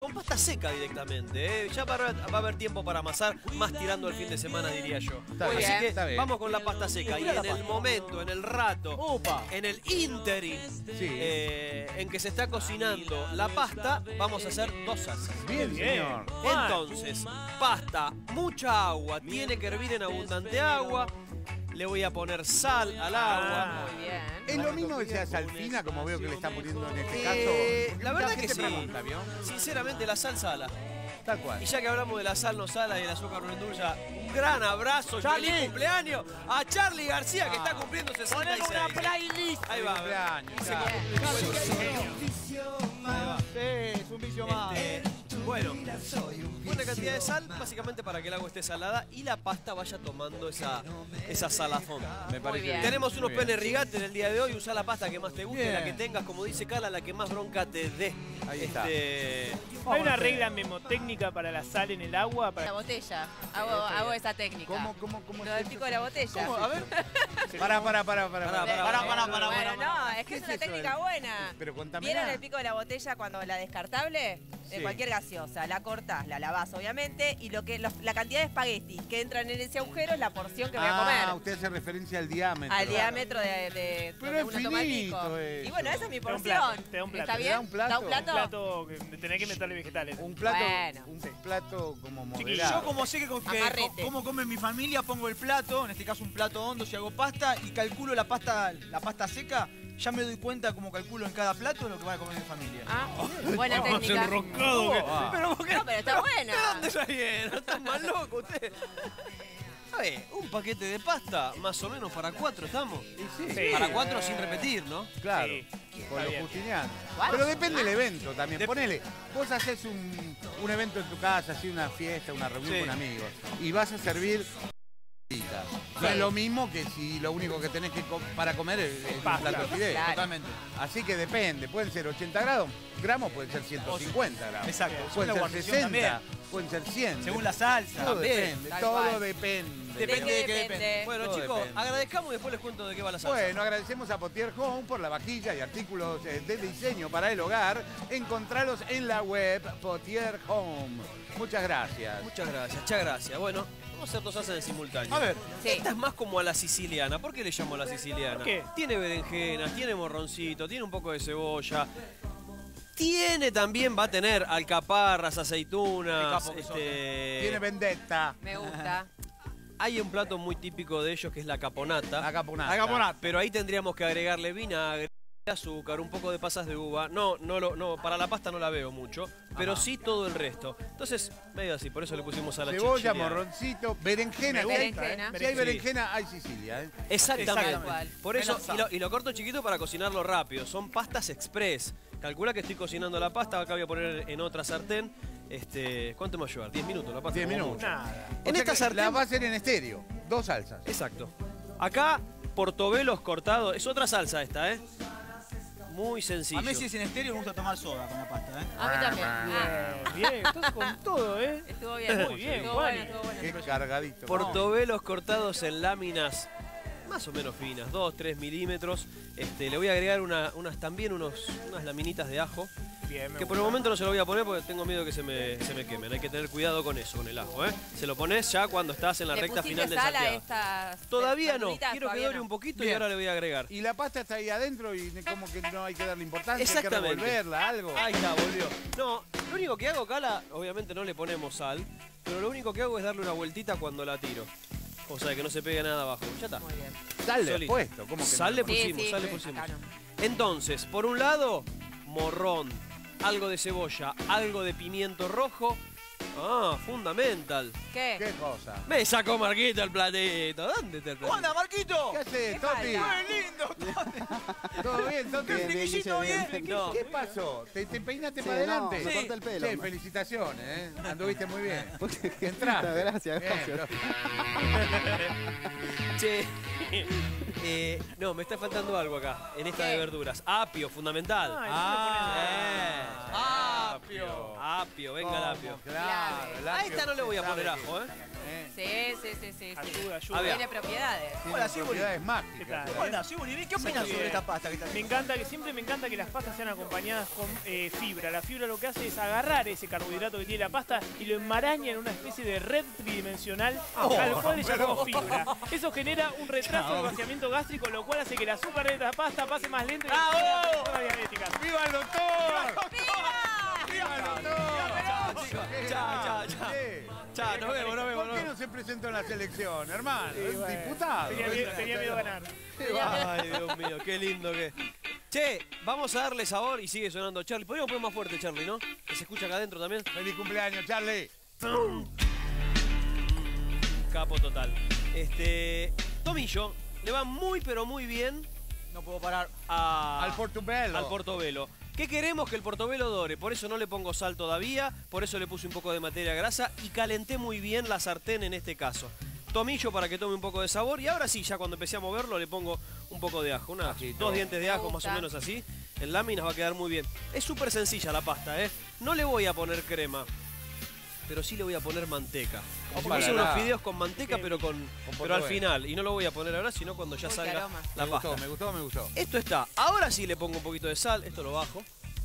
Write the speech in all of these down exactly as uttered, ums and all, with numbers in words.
con pasta seca directamente, ¿eh? Ya va a, haber, va a haber tiempo para amasar, más tirando el fin de semana, diría yo. Está Así bien, que está bien. vamos con la pasta seca. Y en el momento, en el rato, Opa. en el interim, Sí. eh, en que se está cocinando la pasta, vamos a hacer dos salsas. Bien, Bien. señor. Entonces, pasta, mucha agua, tiene que hervir en abundante agua. Le voy a poner sal al agua. Muy bien. ¿Es lo mismo que sea sal fina, como veo que le está poniendo en este caso? Eh, la verdad ¿Qué que te sí. pregunta, vio? Sinceramente, la sal sala. Tal cual. Y ya que hablamos de la sal no sala y el azúcar no endulza, un gran abrazo, Charlie. feliz cumpleaños a Charlie García, que está cumpliendo sesenta y seis. Poneme una playlist. Ahí va. Cumpleaños, Se claro. Sí, es un vicio más. Este, bueno, buena cantidad de sal, básicamente para que el agua esté salada y la pasta vaya tomando esa, esa salazón. Me parece bien. Tenemos unos Muy bien. pene rigate en el día de hoy. Usa la pasta que más te guste, Bien. la que tengas, como dice Cala, la que más bronca te dé. Ahí está. Este, Hay una regla memotécnica para la sal en el agua. La Para... botella. Hago, hago esa técnica. ¿Cómo, cómo, cómo? Lo del pico de la botella. ¿Cómo? A ver. Pará, pará, pará, pará. Pará, Bueno, pará, pará, pará, Bueno, pará. no, es que ¿Qué es es una eso técnica del- buena. Pero contame. ¿Vieron el pico de la botella cuando la descartable? De Sí. cualquier gaseosa. La cortás, la lavás obviamente y lo que los- la cantidad de espaguetis que entran en ese agujero es la porción que voy a Ah, comer. usted hace referencia al diametro. Al diámetro de, de Pero donde es uno toma el pico. finito eso. Y bueno, esa es mi Te da un porción. plato, te da un plato. ¿Está ¿Te bien? da un plato? ¿Da un plato? Un plato que de tener que meterle vegetales. Un plato, Bueno. un plato como Y moderado. yo como sé que, con- que Amarrete. cómo come mi familia, pongo el plato, en este caso un plato hondo si hago pasta, y calculo la pasta, la pasta seca, ya me doy cuenta como calculo en cada plato lo que va a comer mi familia. Ah, buena técnica. enroscado. que- Ah. Pero ¿por qué? No, pero está buena. ¿De dónde salieron? ¿Están más locos ustedes? A ver, un paquete de pasta, más o menos para cuatro estamos. Sí, Sí. Para cuatro sin repetir, ¿no? claro. Sí, Con está los bien. justinianos. ¿Cuál? Pero depende del evento también. Dep- Ponele, vos haces un, un evento en tu casa, así una fiesta, una reunión Sí. con amigos, y vas a servir pita. No Sí. es lo mismo que si lo único que tenés que co- para comer es, es un Pasta. plato de fideos. Claro. Totalmente. Así que depende, pueden ser ochenta grados, gramos pueden ser ciento cincuenta gramos. Exacto. Según Pueden la ser guarnición sesenta, también. pueden ser cien. Según la salsa. Todo También. depende, Tal todo cual. depende. Depende de qué depende. depende. Bueno, Todo chicos, depende. agradezcamos y después les cuento de qué va la salsa. Bueno, agradecemos a Potier Home por la vajilla y artículos eh, de diseño para el hogar. Encontralos en la web Potier Home. Muchas gracias. Muchas gracias, muchas gracias. Bueno, vamos a hacer dos salsas en simultáneo. A ver, Sí. Esta es más como a la siciliana. ¿Por qué le llamo a la siciliana? ¿Por qué? Tiene berenjenas, tiene morroncito, tiene un poco de cebolla. Tiene también, va a tener alcaparras, aceitunas. Qué capo que sos, este, Tiene vendetta. Me gusta. Hay un plato muy típico de ellos que es la caponata. La caponata. la caponata. Pero ahí tendríamos que agregarle vinagre, azúcar, un poco de pasas de uva. No, no, lo, no, para la pasta no la veo mucho, pero sí todo el resto. Entonces, medio así, por eso le pusimos a la Cebolla, chichiliana. morroncito, berenjena. Me Si hay- gusta, ¿eh? Si hay Sí. berenjena, hay Sicilia. ¿eh? Exactamente. Tal cual. Por eso, Menos sal. y lo, y lo corto chiquito para cocinarlo rápido. Son pastas express. Calcula que estoy cocinando la pasta, acá voy a poner en otra sartén. Este, ¿cuánto me va a llevar? diez minutos la pasta. diez como minutos. mucho. Nada. En O sea esta que sartén. La va a hacer en estéreo. Dos salsas. Exacto. Acá, portobelos cortados. Es otra salsa esta, ¿eh? Muy sencillo. A mí si es en estéreo me gusta tomar soda con la pasta, ¿eh? A mí también. Ah, Bien, bien, estás con todo, ¿eh? estuvo bien. Muy bien, Estuvo Juani. bueno, estuvo bueno. Qué cargadito. Portobelos cortados en láminas más o menos finas, dos, tres milímetros. Este, le voy a agregar una- unas también unos, unas laminitas de ajo. Bien, me Que por el gusta. momento no se lo voy a poner porque tengo miedo que se me, se me quemen. Hay que tener cuidado con eso, con el ajo, ¿eh? Se lo pones ya cuando estás en la ¿Le recta pusiste final del sal a salteado. estas Todavía no. verduritas? Quiero que Todavía dore no. un poquito y Bien. ahora le voy a agregar. Y la pasta está ahí adentro y como que no hay que darle importancia, hay que Exactamente. revolverla, algo. Ahí está, volvió. No, lo único que hago, Cala, obviamente no le ponemos sal, pero lo único que hago es darle una vueltita cuando la tiro. O sea, que no se pegue nada abajo. Ya está. Muy bien. Sal le has solito. puesto, ¿cómo que Sal no? le pusimos, sí, sal le sí, pusimos. acá no. Entonces, por un lado, morrón, algo de cebolla, algo de pimiento rojo. Ah, fundamental. ¿Qué? ¿Qué cosa? Me sacó Marquito el platito. ¿Dónde está el ¿Cómo anda, platito? Marquito? ¿Qué haces, ¿Qué Toti? falta? ¡Muy lindo! ¿Todo bien, Toti? Bien, bien, Friquillito, bien, bien. bien. No. ¿Qué pasó? ¿Te, te peinaste Sí, para adelante? no, me Sí. corté el pelo. Che, felicitaciones, ¿eh? Anduviste muy bien. Porque- Entraste. Gracias, Bien, gracias. Che, eh, no, me está faltando algo acá, en esta ¿Qué? de verduras. Apio, fundamental. Ah, Ah, apio. apio, venga el apio. Claro, el A apio esta no le voy a se poner sabe ajo, ¿eh? que- ¿eh? Sí, sí, sí, sí. sí. Ayuda, A ayuda. ver. Tiene propiedades. Tiene Hola, sí, propiedades ¿Qué mágicas. tal? ¿eh? Hola, soy Bolivia. ¿Qué opinas Muy sobre bien. esta pasta que está Me encanta que siempre me encanta que las pastas sean acompañadas con eh, fibra. La fibra lo que hace es agarrar ese carbohidrato que tiene la pasta y lo enmaraña en una especie de red tridimensional al cual le llamamos fibra. Eso genera un retraso del vaciamiento gástrico, lo cual hace que el azúcar de la pasta pase más lento y ¡Bravo! las personas diabéticas. ¡Viva el doctor! ¡Viva! ¡Viva el doctor! Chao, chicos. Chao, chao, chao. Sí. Chao, nos vemos, nos vemos. ¿Por qué no se presentó en la selección, hermano? Sí, Es bueno. diputado. Tenía, miedo- tenía miedo a ganar. Ay, Dios mío, qué lindo que. Che, vamos a darle sabor y sigue sonando Charlie. Podríamos poner más fuerte, Charlie, ¿no? Que se escucha acá adentro también. Feliz cumpleaños, Charlie. Capo total. Este. Tomillo le va muy, pero muy bien No puedo parar. a, Al Portobello. al portobelo. ¿Qué queremos? Que el portobelo dore. Por eso no le pongo sal todavía. Por eso le puse un poco de materia grasa. Y calenté muy bien la sartén en este caso. Tomillo para que tome un poco de sabor. Y ahora sí, ya cuando empecé a moverlo, le pongo un poco de ajo. Unas Ajito. dos dientes de Me ajo más gusta. o menos así. En láminas va a quedar muy bien. Es súper sencilla la pasta, ¿eh? No le voy a poner crema. Pero sí le voy a poner manteca. Como si Ojalá. fuese unos fideos con manteca, Bien. pero con, Con pero al portobelo. final. Y no lo voy a poner ahora, sino cuando ya Uy, qué salga aroma. la Me pasta. gustó, me gustó, me gustó. Esto está. Ahora sí le pongo un poquito de sal. Esto lo bajo.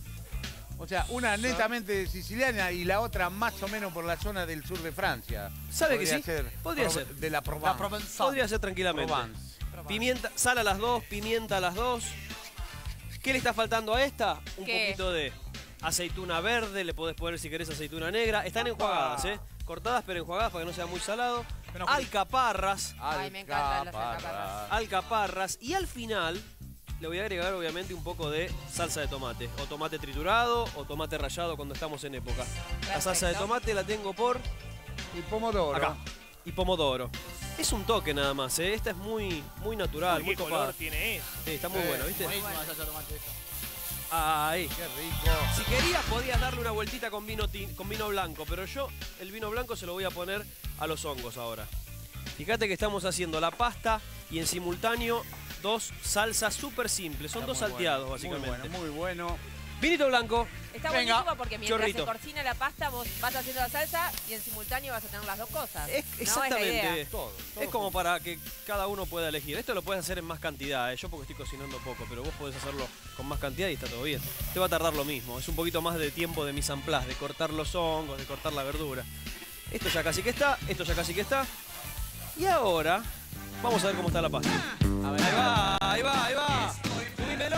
O sea, una netamente siciliana y la otra más o menos por la zona del sur de Francia. ¿Sabe que Podría sí? ser Podría Pro- ser. De la La Provence. Provenzal. Podría ser tranquilamente. Provence. Pimienta, sal a las dos, pimienta a las dos. ¿Qué le está faltando a esta? Un ¿Qué? poquito de aceituna verde, le podés poner si querés aceituna negra. Están enjuagadas, ¿eh? Cortadas pero enjuagadas para que no sea muy salado. Menos- Alcaparras, Ay, me encantan las alcaparras. alcaparras. Y al final le voy a agregar obviamente un poco de salsa de tomate. O tomate triturado o tomate rallado cuando estamos en época. La salsa de Perfecto. tomate la tengo por Y pomodoro. acá. Y pomodoro. Es un toque nada más, ¿eh? Esta es muy, muy natural, Uy, muy ¿Qué copada. color tiene eso? Sí, está muy Eh, bueno, ¿viste? Buenísima la salsa de tomate esta. Ahí. Qué rico. Si querías podías darle una vueltita con vino, tin- con vino blanco, pero yo el vino blanco se lo voy a poner a los hongos ahora. Fíjate que estamos haciendo la pasta y en simultáneo dos salsas súper simples. Son Está dos muy salteados, bueno, básicamente. Muy bueno, muy bueno. Vinito blanco. Está Venga, buenísimo porque mientras chorrito. se cocina la pasta, vos vas haciendo la salsa y en simultáneo vas a tener las dos cosas. Es, ¿no? exactamente. Es la idea. Todo. todo Es como para que cada uno pueda elegir. Esto lo puedes hacer en más cantidad, ¿eh? Yo porque estoy cocinando poco, pero vos podés hacerlo con más cantidad y está todo bien. Te va a tardar lo mismo. Es un poquito más de tiempo de mise en place, de cortar los hongos, de cortar la verdura. Esto ya casi que está, esto ya casi que está. Y ahora vamos a ver cómo está la pasta. A ver, Ahí va, ahí va, ahí va. Subímelo.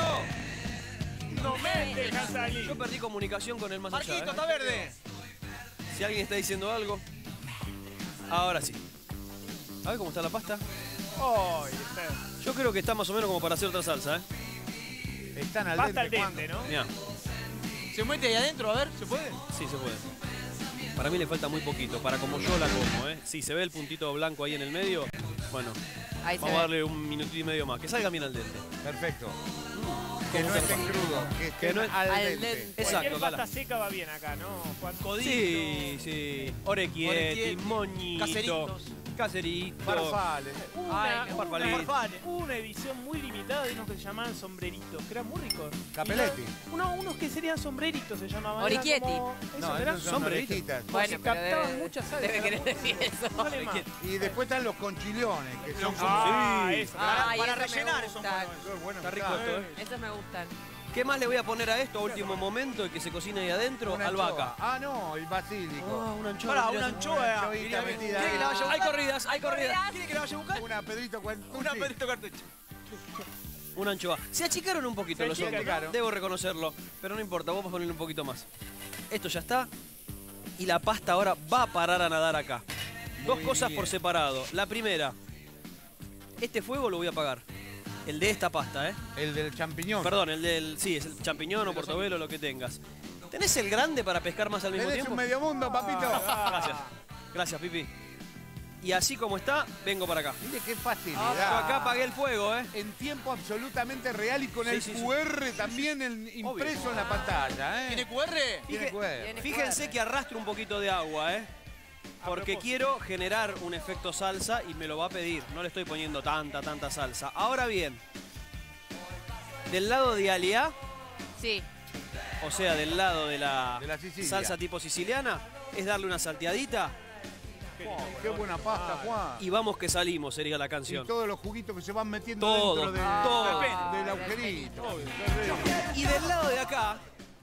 No me dejas salir. Yo perdí comunicación con el más allá. Marquito, ¿eh? está verde. Si alguien está diciendo algo. Ahora sí. A ver cómo está la pasta. Ay, está- Yo creo que está más o menos como para hacer otra salsa, ¿eh? Están al Pasta al dente. dente, ¿no? Mirá. Se mete ahí adentro, a ver, ¿se puede? Sí, se puede. Para mí le falta muy poquito, para como yo la como, ¿eh? Sí, se ve el puntito blanco ahí en el medio. Bueno, Ahí se vamos a ve. darle un minutito y medio más. Que salga bien al dente. Perfecto. Que ¿Cómo no está? estén crudos, que estén no es- al al dente. dente. Exacto, Cualquier Cala. pasta seca va bien acá, ¿no? Juan? Sí, sí. Orecchietti, Orecchietti, moñito. caseritos. Caserito. Farfales. Una, Ay, me una- gusta. farfalle. una edición muy limitada de unos que se llamaban sombreritos, que eran muy ricos. Capelletti. Y no- uno- unos que serían sombreritos se llamaban. Eran Orichietti. como- ¿Esos No, eran? esos son sombreritos. orejitas. Bueno, Bueno, se pero captaban debe, muchas salsas. debe querer decir eso. Dale más. Y después están los conchilones, que son como... Ah, Sí. eso. Para, Ay, para eso me rellenar son gusta. buenos. Qué bueno Está que rico está. esto, ¿eh? Esos me gustan. ¿Qué más le voy a poner a esto a último momento y que se cocine ahí adentro? Una Albahaca. anchoa. Ah, no, el basílico. Ah, una anchoa. Para, mirá. una anchoa. anchoita Mirá, metida ¿quiere ahí. que la vaya a Hay buscar? corridas, hay corridas. ¿Quiere que la vaya a buscar? Una Pedrito Cuentucci. Una Pedrito Cartucho. Una anchoa. Se achicaron un poquito Se los achican, hongos, ¿no? debo reconocerlo. Pero no importa, vamos a ponerle un poquito más. Esto ya está. Y la pasta ahora va a parar a nadar acá. Dos Muy cosas bien. por separado. La primera, este fuego lo voy a apagar. El de esta pasta, ¿eh? El del champiñón. Perdón, el del... Sí, es el champiñón o portobelo, lo que tengas. ¿Tenés el grande para pescar más al mismo ¿Tenés tiempo? un medio mundo, papito? Gracias. Gracias, Pipi. Y así como está, vengo para acá. Mire qué Yo facilidad. acá apagué el fuego, ¿eh? En tiempo absolutamente real y con Sí, el sí, sí. Q R también en- impreso en la pantalla. ¿eh? ¿Tiene Q R? Tiene Fije- Q R. Tiene Fíjense Q R. que arrastro un poquito de agua, ¿eh? A Porque propósito. quiero generar un efecto salsa y me lo va a pedir. No le estoy poniendo tanta, tanta salsa. Ahora bien, del lado de Aliá, Sí. o sea, del lado de la, De la Sicilia. salsa tipo siciliana, es darle una salteadita Oh, qué buena pasta, Juan. Y vamos que salimos, sería la Y canción. todos los juguitos que se van metiendo Todo, dentro de, todo. del agujerito. Y del lado de acá,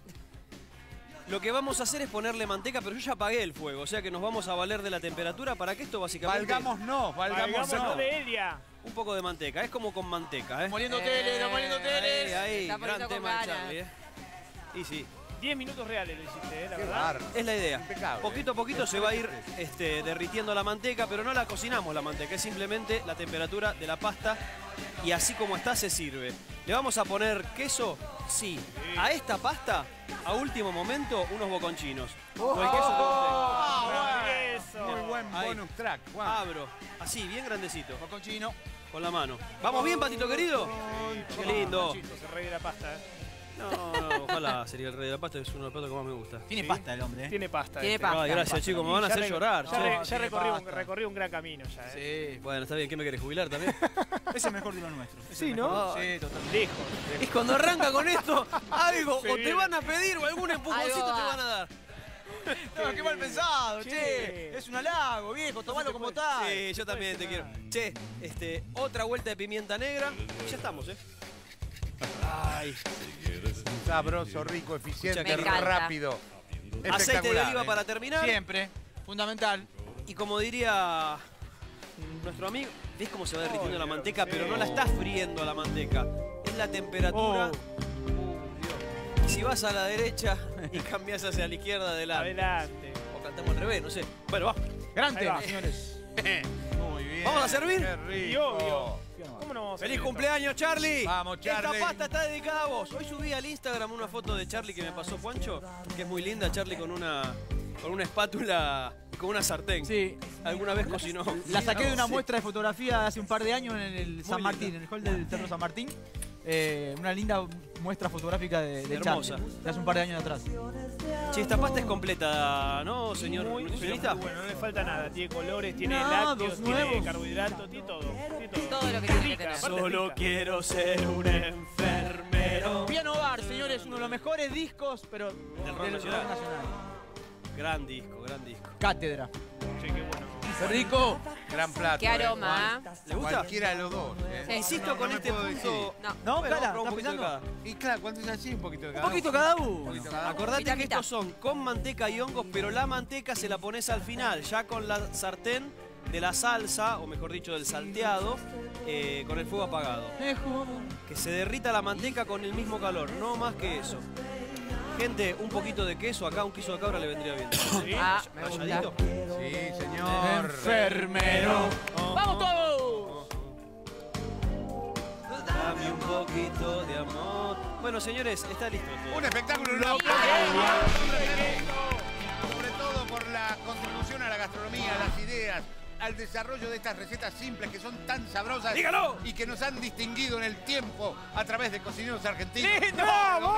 lo que vamos a hacer es ponerle manteca, pero yo ya apagué el fuego, o sea que nos vamos a valer de la temperatura para que esto básicamente... Valgámonos, valgámonos. Valgámonos de Elia. Un poco de manteca, es como con manteca, ¿eh? Moliendo tele, está moliendo Ahí, tele. ahí, Está gran poniendo con tema de ganas. Charlie, ¿eh? Y sí, diez minutos reales lo hiciste, ¿eh? La Qué verdad. bárbaro. es la idea. Impecable. Poquito a poquito se va a ir este, derritiendo la manteca, pero no la cocinamos la manteca, es simplemente la temperatura de la pasta y así como está se sirve. ¿Le vamos a poner queso? Sí. A esta pasta, a último momento, unos boconchinos. O el queso que Ah, eso. Muy buen Ahí. bonus track, usted- Juan. Abro, así, bien grandecito, Con chino. con la mano. ¿Vamos bien, Patito querido? Qué lindo. Chicos, el rey de la pasta, ¿eh? No, no, ojalá sería el rey de la pasta, es uno de los platos que más me gusta. Tiene Sí. pasta el hombre, ¿eh? Tiene pasta. Tiene este. pasta. Ay, gracias chicos, me van a Ya hacer re- llorar. Ya, che. re- ya tiene recorrí, un, pasta. recorrí un gran camino ya, ¿eh? Sí. Bueno, está bien, ¿qué me querés jubilar también? Es el mejor de los nuestros. Es Sí, el ¿no? mejor. Sí, totalmente. Lejos. Es cuando arranca con esto, algo Se o te viene. van a pedir o algún empujoncito Algo te va. van a dar. No, qué mal pensado, Che. che. Es un halago, viejo. Tomalo como tal. Sí, yo también te quiero. Che, este, otra vuelta de pimienta negra y ya estamos, ¿eh? Ay, Sabroso, rico, eficiente, Me encanta. rápido. aceite de Espectacular, oliva ¿eh? para terminar. Siempre. Fundamental. Y como diría nuestro amigo, ¿ves cómo se va derritiendo la manteca? Pero no la estás friendo la manteca. Es la temperatura. Uh, Dios. Y si vas a la derecha y cambias hacia la izquierda, adelante. Adelante. O cantamos al revés, no sé. Bueno, va. Gran Ahí tema, va. señores. Muy bien. ¿Vamos a servir? Qué rico. Y obvio. ¿Cómo no vamos a ¡Feliz hacer esto? cumpleaños, Charlie! Vamos, Charlie. Esta pasta está dedicada a vos. Hoy subí al Instagram una foto de Charlie que me pasó Juancho, que es muy linda. Charlie con una, con una espátula y con una sartén. Sí. ¿Alguna vez cocinó? La saqué de una Sí. muestra de fotografía hace un par de años en el San linda. Martín, en el hall del Teatro San Martín. Eh, una linda muestra fotográfica de, de Hermosa. Charlie, de hace un par de años atrás. Che, esta pasta es completa, ¿no, señor Muy, nutricionista? muy bueno, no le falta nada. Tiene colores, tiene No, lácteos, dos tiene nuevos. carbohidratos, tiene todo. Tiene todo. Todo lo que Es tiene que rica, tener. aparte es Solo rica. quiero ser un enfermero. Piano Bar, señores, uno de los mejores discos, pero del rock nacional. nacional. Gran disco, gran disco. Cátedra. Che, qué bueno. ¡Qué rico! Gran plato. Qué ¿eh, aroma. Juan? ¿Le gusta? Cualquiera de los dos. ¿eh? Sí. Insisto No, con no me este puedo punto. No. No, Bueno, Cala, vamos a probar un ¿estás poquito de pensando? cada. decir. Y claro, ¿cuánto es así? Un poquito de Un cada poquito uno. cada Un uno. poquito cada uno. Acordate Mitad, que mitad. estos son con manteca y hongos, pero la manteca se la pones al final, ya con la sartén de la salsa, o mejor dicho, del salteado, eh, con el fuego apagado. Que se derrita la manteca con el mismo calor, no más que eso. Gente, un poquito de queso, acá un queso de cabra le vendría bien. ¿Sí? Ah, me Ralladito. gusta. Sí, señor. Enfermero. ¡Vamos todos! Dame un poquito de amor. Bueno, señores, está listo todo. Un espectáculo loco. Bien. Sobre todo por la contribución a la gastronomía, a las ideas, al desarrollo de estas recetas simples que son tan sabrosas ¡Dígalo! y que nos han distinguido en el tiempo a través de cocineros argentinos. ¡Lindo! ¡Vamos!